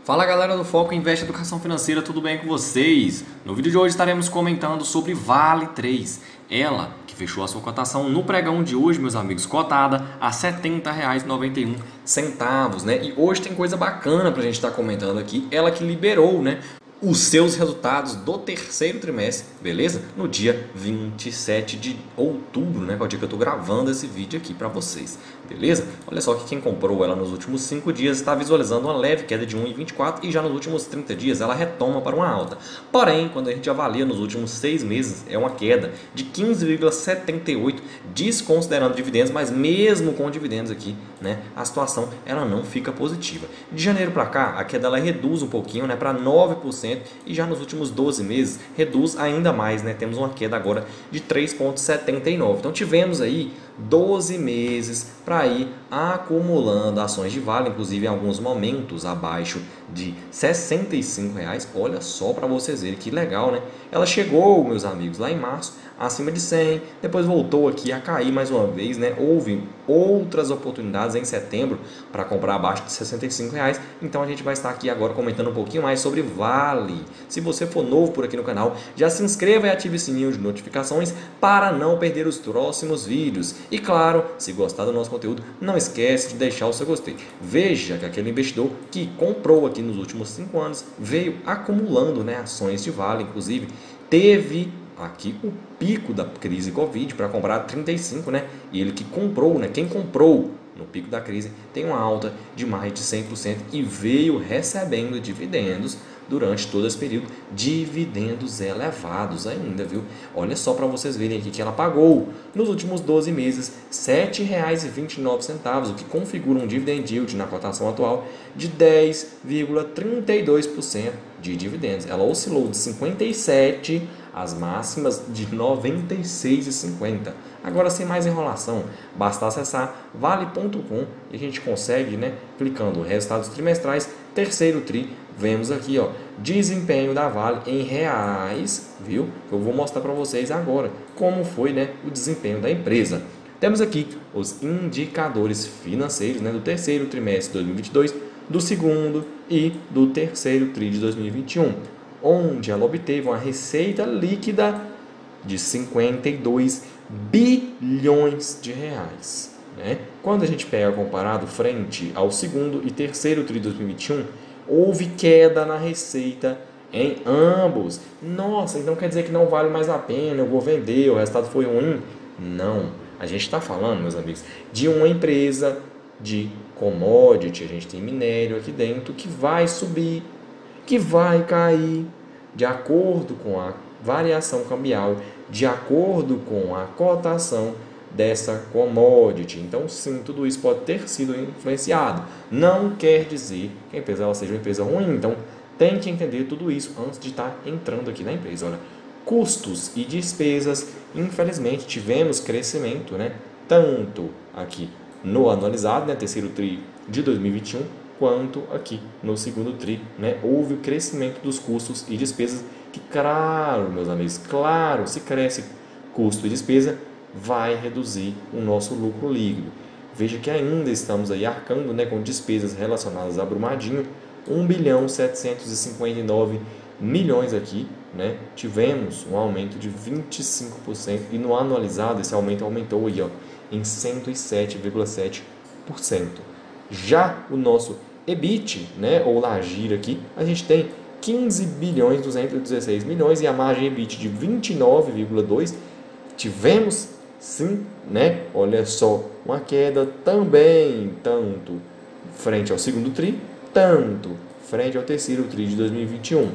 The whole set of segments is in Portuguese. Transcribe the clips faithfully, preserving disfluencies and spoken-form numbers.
Fala galera do Foco Investe Educação Financeira, tudo bem com vocês? No vídeo de hoje estaremos comentando sobre Vale três, ela que fechou a sua cotação no pregão de hoje, meus amigos, cotada a setenta reais e noventa e um centavos, né? E hoje tem coisa bacana pra gente estar comentando aqui, ela que liberou, né, os seus resultados do terceiro trimestre, beleza? No dia vinte e sete de outubro, né? Que é o dia que eu tô gravando esse vídeo aqui para vocês, beleza? Olha só que quem comprou ela nos últimos cinco dias está visualizando uma leve queda de um vírgula vinte e quatro e já nos últimos trinta dias ela retoma para uma alta. Porém, quando a gente avalia nos últimos seis meses, é uma queda de quinze vírgula setenta e oito, desconsiderando dividendos, mas mesmo com dividendos aqui, né? A situação ela não fica positiva. De janeiro para cá, a queda ela reduz um pouquinho, né? Para nove por cento. E já nos últimos doze meses reduz ainda mais, né? Temos uma queda agora de três vírgula setenta e nove. Então tivemos aí doze meses para ir acumulando ações de Vale, inclusive em alguns momentos abaixo de sessenta e cinco reais. Olha só para vocês verem que legal, né? Ela chegou, meus amigos, lá em março acima de cem, depois voltou aqui a cair mais uma vez, né? Houve outras oportunidades em setembro para comprar abaixo de sessenta e cinco reais. Então a gente vai estar aqui agora comentando um pouquinho mais sobre Vale. Se você for novo por aqui no canal, já se inscreva e ative o sininho de notificações para não perder os próximos vídeos. E claro, se gostar do nosso conteúdo, não esquece de deixar o seu gostei. Veja que aquele investidor que comprou aqui nos últimos cinco anos veio acumulando, né, ações de Vale, inclusive teve aqui o pico da crise Covid para comprar trinta e cinco, né? E ele que comprou, né? Quem comprou no pico da crise tem uma alta de mais de cem por cento e veio recebendo dividendos durante todo esse período, dividendos elevados ainda, viu? Olha só para vocês verem aqui que ela pagou nos últimos doze meses sete reais e vinte e nove centavos, o que configura um dividend yield na cotação atual de dez vírgula trinta e dois por cento de dividendos. Ela oscilou de cinquenta e sete as máximas de noventa e seis vírgula cinquenta. Agora, sem mais enrolação, basta acessar vale ponto com e a gente consegue, né, clicando resultados trimestrais, terceiro tri, vemos aqui, ó, desempenho da Vale em reais, viu? Eu vou mostrar para vocês agora como foi, né, o desempenho da empresa. Temos aqui os indicadores financeiros, né, do terceiro trimestre de dois mil e vinte e dois, do segundo e do terceiro tri de dois mil e vinte e um. Onde ela obteve uma receita líquida de cinquenta e dois bilhões de reais. Né? Quando a gente pega comparado frente ao segundo e terceiro tri de dois mil e vinte e um, houve queda na receita em ambos. Nossa, então quer dizer que não vale mais a pena, eu vou vender, o resultado foi ruim? Não, a gente está falando, meus amigos, de uma empresa de commodity, a gente tem minério aqui dentro que vai subir, que vai cair de acordo com a variação cambial, de acordo com a cotação dessa commodity. Então, sim, tudo isso pode ter sido influenciado. Não quer dizer que a empresa ela seja uma empresa ruim. Então, tem que entender tudo isso antes de estar entrando aqui na empresa. Olha, custos e despesas, infelizmente, tivemos crescimento, né? Tanto aqui no anualizado, né? Terceiro tri de dois mil e vinte e um, quanto aqui no segundo tri, né? Houve o crescimento dos custos e despesas que, claro, meus amigos, claro, se cresce custo e despesa, vai reduzir o nosso lucro líquido. Veja que ainda estamos aí arcando, né, com despesas relacionadas a Brumadinho, um bilhão setecentos e cinquenta e nove milhões aqui, né? Tivemos um aumento de vinte e cinco por cento e no anualizado esse aumento aumentou aí, ó, em cento e sete vírgula sete por cento. Já o nosso E B I T, né, ou Lagir aqui, a gente tem quinze bilhões duzentos e dezesseis milhões e a margem E B I T de vinte e nove vírgula dois por cento. Tivemos, sim, né, olha só, uma queda também, tanto frente ao segundo tri, tanto frente ao terceiro tri de dois mil e vinte e um.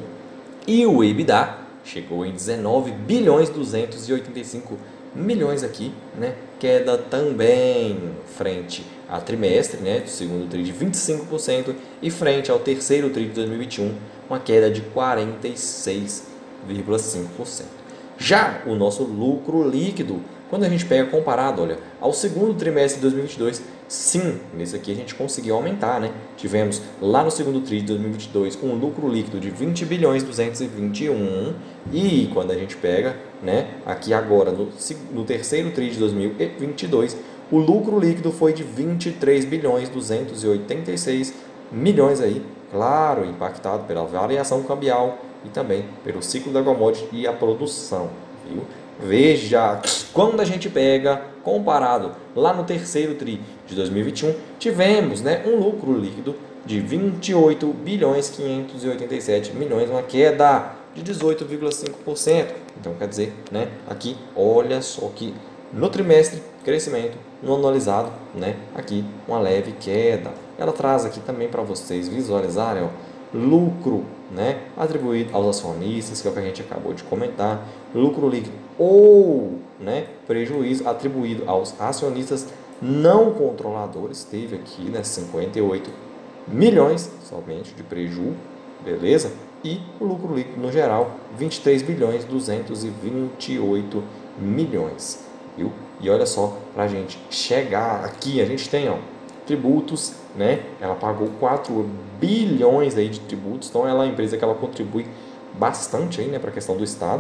E o EBITDA chegou em dezenove bilhões duzentos e oitenta e cinco milhões aqui, né? Queda também frente a trimestre, né, do segundo tri de vinte e cinco por cento e frente ao terceiro tri de dois mil e vinte e um, uma queda de quarenta e seis vírgula cinco por cento. Já o nosso lucro líquido, quando a gente pega comparado, olha, ao segundo trimestre de dois mil e vinte e dois, sim, nesse aqui a gente conseguiu aumentar, né? Tivemos lá no segundo tri de dois mil e vinte e dois um lucro líquido de vinte bilhões duzentos e vinte e um e quando a gente pega, né, aqui agora no, no terceiro tri de dois mil e vinte e dois, o lucro líquido foi de vinte e três bilhões duzentos e oitenta e seis milhões aí, claro, impactado pela variação cambial e também pelo ciclo da commodity e a produção, viu? Veja, quando a gente pega, comparado lá no terceiro tri de dois mil e vinte e um, tivemos, né, um lucro líquido de vinte e oito bilhões quinhentos e oitenta e sete milhões, uma queda de dezoito vírgula cinco por cento. Então, quer dizer, né, aqui, olha só que no trimestre, crescimento, no anualizado, né, aqui, uma leve queda. Ela traz aqui também para vocês visualizarem, ó, lucro, né, atribuído aos acionistas, que é o que a gente acabou de comentar, lucro líquido ou, né, prejuízo atribuído aos acionistas não controladores, teve aqui, né, cinquenta e oito milhões somente de prejuízo, beleza? E o lucro líquido no geral, vinte e três bilhões duzentos e vinte e oito milhões, viu? E olha só, para a gente chegar aqui, a gente tem, ó, tributos, né? Ela pagou quatro bilhões aí de tributos, então ela é uma empresa que ela contribui bastante aí, né, para a questão do Estado.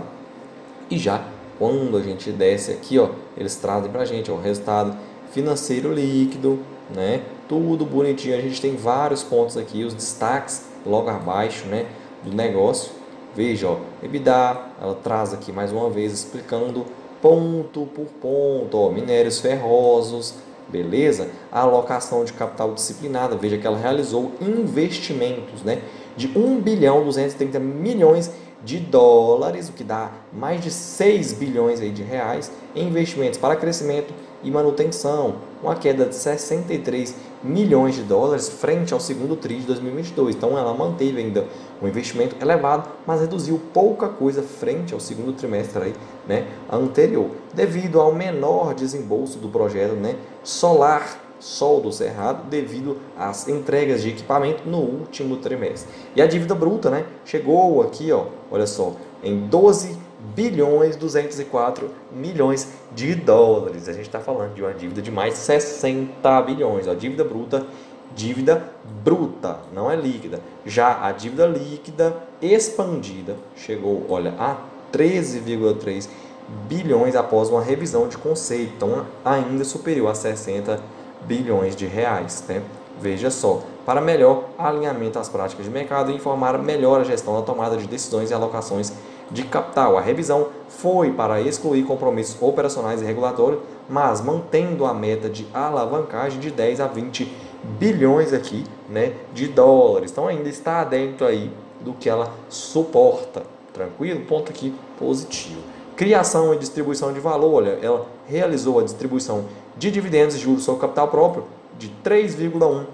E já quando a gente desce aqui, ó, eles trazem para a gente, ó, o resultado financeiro líquido, né? Tudo bonitinho, a gente tem vários pontos aqui, os destaques logo abaixo, né, do negócio. Veja, ó, EBITDA, ela traz aqui mais uma vez explicando ponto por ponto, ó, minérios ferrosos, beleza? A alocação de capital disciplinada, veja que ela realizou investimentos, né, de um bilhão duzentos e trinta milhões de dólares, o que dá mais de seis bilhões aí de reais em investimentos para crescimento e manutenção, uma queda de sessenta e três milhões de dólares frente ao segundo tri de dois mil e vinte e dois. Então ela manteve ainda um investimento elevado, mas reduziu pouca coisa frente ao segundo trimestre aí, né, anterior, devido ao menor desembolso do projeto, né, solar Sol do Cerrado, devido às entregas de equipamento no último trimestre. E a dívida bruta, né, chegou aqui, ó, olha só, em doze bilhões duzentos e quatro milhões de dólares. A gente está falando de uma dívida de mais de sessenta bilhões. A dívida bruta, dívida bruta, não é líquida. Já a dívida líquida expandida chegou, olha, a treze vírgula três bilhões após uma revisão de conceito, então ainda superior a sessenta bilhões de reais, né? Veja só, para melhor alinhamento às práticas de mercado e informar melhor a gestão da tomada de decisões e alocações de capital. A revisão foi para excluir compromissos operacionais e regulatórios, mas mantendo a meta de alavancagem de dez a vinte bilhões aqui, né, de dólares. Então ainda está dentro aí do que ela suporta. Tranquilo? Ponto aqui positivo. Criação e distribuição de valor, olha, ela realizou a distribuição de dividendos e juros sobre capital próprio de três vírgula um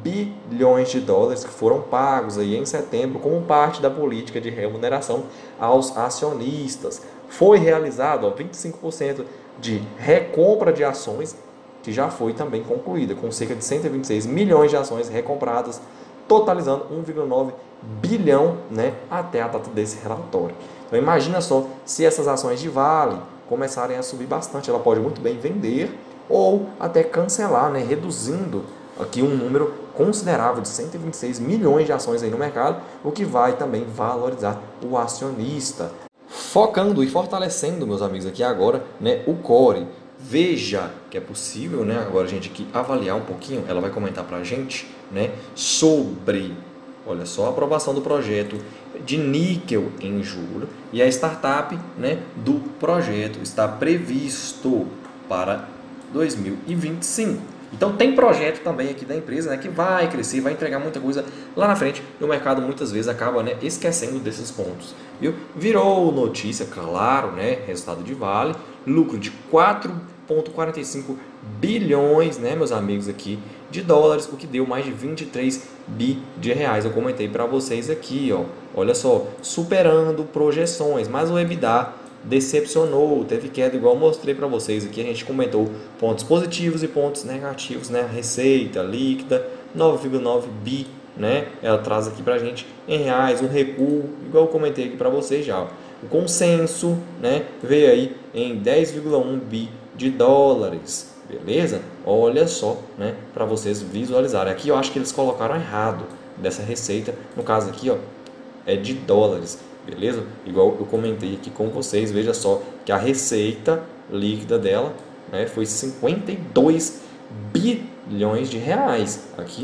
bilhões de dólares que foram pagos aí em setembro como parte da política de remuneração aos acionistas. Foi realizado, ó, vinte e cinco por cento de recompra de ações, que já foi também concluída, com cerca de cento e vinte e seis milhões de ações recompradas, totalizando um vírgula nove bilhão, né, até a data desse relatório. Então imagina só, se essas ações de Vale começarem a subir bastante, ela pode muito bem vender ou até cancelar, né, reduzindo aqui um número considerável de cento e vinte e seis milhões de ações aí no mercado, o que vai também valorizar o acionista. Focando e fortalecendo, meus amigos, aqui agora, né, o Core. Veja que é possível, né, agora a gente aqui avaliar um pouquinho, ela vai comentar para a gente, né, sobre, olha só, a aprovação do projeto de níquel em julho e a startup, né, do projeto está previsto para dois mil e vinte e cinco. Então tem projeto também aqui da empresa, né, que vai crescer, vai entregar muita coisa lá na frente. E o mercado muitas vezes acaba, né, esquecendo desses pontos, viu? Virou notícia, claro, né, resultado de Vale, lucro de quatro vírgula quarenta e cinco bilhões, né, meus amigos, aqui de dólares, o que deu mais de vinte e três bi de reais. Eu comentei para vocês aqui, ó, olha só, superando projeções, mas o EBITDA decepcionou, teve queda, igual eu mostrei para vocês aqui. A gente comentou pontos positivos e pontos negativos, né? Receita líquida nove vírgula nove bi, né? Ela traz aqui para a gente em reais um recuo, igual eu comentei aqui para vocês já. Ó. O consenso, né, veio aí em dez vírgula um bi de dólares, beleza? Olha só, né, para vocês visualizarem. Aqui eu acho que eles colocaram errado dessa receita, no caso aqui, ó, é de dólares. Beleza? Igual eu comentei aqui com vocês, veja só que a receita líquida dela, né, foi cinquenta e dois bilhões de reais. Aqui,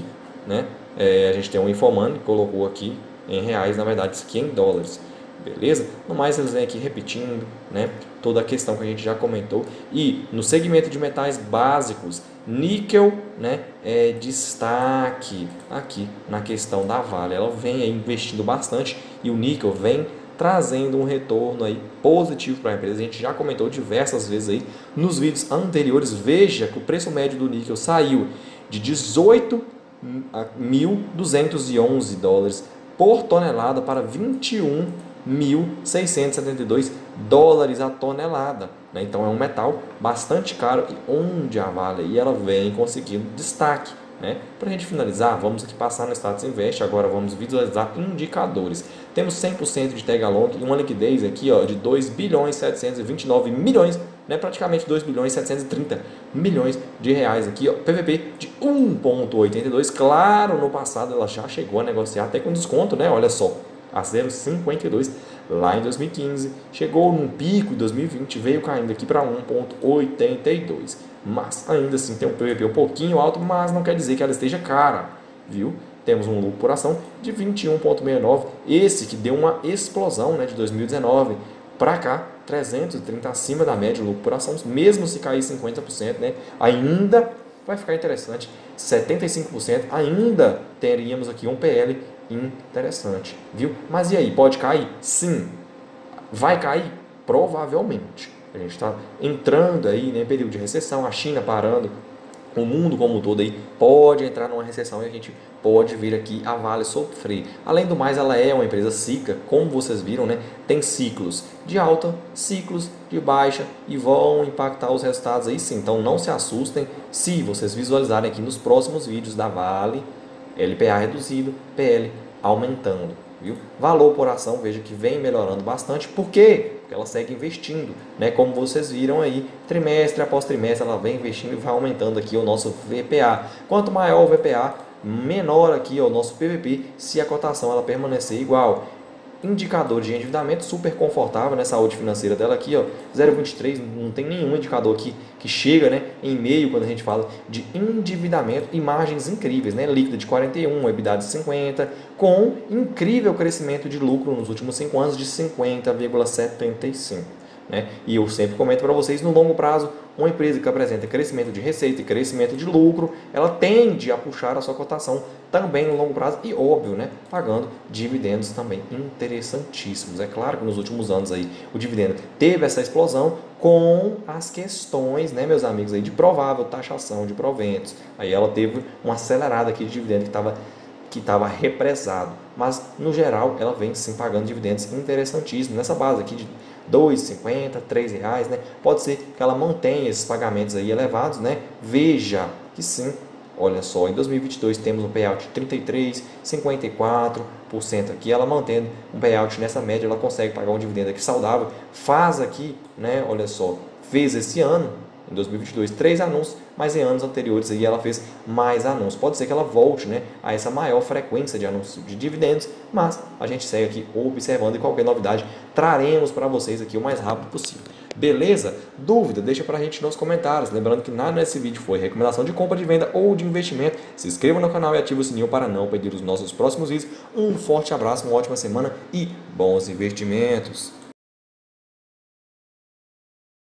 né? É, a gente tem um Infomoney que colocou aqui em reais, na verdade isso aqui é em dólares, beleza? No mais eles vêm aqui repetindo, né, toda a questão que a gente já comentou. E no segmento de metais básicos, níquel, né, é destaque aqui na questão da Vale. Ela vem aí investindo bastante e o níquel vem trazendo um retorno aí positivo para a empresa. A gente já comentou diversas vezes aí nos vídeos anteriores. Veja que o preço médio do níquel saiu de dezoito mil duzentos e onze dólares por tonelada para vinte e um mil seiscentos e setenta e dois dólares a tonelada, né? Então é um metal bastante caro e onde a Vale e ela vem conseguindo destaque, né? Para a gente finalizar, vamos aqui passar no Status Invest. Agora vamos visualizar indicadores. Temos cem por cento de tag along e uma liquidez aqui, ó, de dois bilhões setecentos e vinte e nove milhões, né? Praticamente dois bilhões setecentos e trinta milhões de reais aqui, ó. P V P de um vírgula oitenta e dois. Claro, no passado ela já chegou a negociar até com desconto, né? Olha só, a zero vírgula cinquenta e dois lá em dois mil e quinze, chegou num pico em dois mil e vinte, veio caindo aqui para um vírgula oitenta e dois, mas ainda assim tem um P V P um pouquinho alto, mas não quer dizer que ela esteja cara, viu? Temos um lucro por ação de vinte e um vírgula sessenta e nove, esse que deu uma explosão, né, de dois mil e dezenove para cá, trezentos e trinta acima da média, lucro por ação, mesmo se cair cinquenta por cento, né, ainda vai ficar interessante, setenta e cinco por cento, ainda teríamos aqui um P L interessante, viu? Mas e aí, pode cair? Sim. Vai cair? Provavelmente. A gente está entrando aí, né, em período de recessão, a China parando, o mundo como um todo aí pode entrar numa recessão e a gente pode vir aqui a Vale sofrer. Além do mais, ela é uma empresa cíclica, como vocês viram, né? Tem ciclos de alta, ciclos de baixa e vão impactar os resultados aí sim. Então não se assustem se vocês visualizarem aqui nos próximos vídeos da Vale, L P A reduzido, P L aumentando, viu? Valor por ação, veja que vem melhorando bastante. Por quê? Porque ela segue investindo, né? Como vocês viram aí, trimestre após trimestre ela vem investindo e vai aumentando aqui o nosso V P A. Quanto maior o V P A, menor aqui o nosso P V P, se a cotação ela permanecer igual. Indicador de endividamento super confortável, né? Saúde financeira dela aqui, ó, zero vírgula vinte e três, não tem nenhum indicador aqui que chega, né, em meio quando a gente fala de endividamento e margens incríveis, né? Líquida de quarenta e um, EBITDA de cinquenta, com incrível crescimento de lucro nos últimos cinco anos de cinquenta vírgula setenta e cinco. Né? E eu sempre comento para vocês, no longo prazo, uma empresa que apresenta crescimento de receita e crescimento de lucro, ela tende a puxar a sua cotação também no longo prazo e, óbvio, né, pagando dividendos também interessantíssimos. É claro que nos últimos anos aí o dividendo teve essa explosão com as questões, né, meus amigos, aí, de provável taxação de proventos. Aí ela teve uma acelerada aqui de dividendo que estava que estava represado, mas no geral ela vem sim pagando dividendos interessantíssimos nessa base aqui de dois reais e cinquenta centavos, três reais, né? Pode ser que ela mantenha esses pagamentos aí elevados, né? Veja que sim, olha só, em dois mil e vinte e dois temos um payout de trinta e três vírgula cinquenta e quatro por cento aqui, ela mantendo um payout nessa média, ela consegue pagar um dividendo aqui saudável, faz aqui, né? Olha só, fez esse ano, em dois mil e vinte e dois, três anúncios, mas em anos anteriores aí ela fez mais anúncios. Pode ser que ela volte, né, a essa maior frequência de anúncios de dividendos, mas a gente segue aqui observando e qualquer novidade traremos para vocês aqui o mais rápido possível. Beleza? Dúvida? Deixa para a gente nos comentários. Lembrando que nada nesse vídeo foi recomendação de compra, de venda ou de investimento. Se inscreva no canal e ative o sininho para não perder os nossos próximos vídeos. Um forte abraço, uma ótima semana e bons investimentos!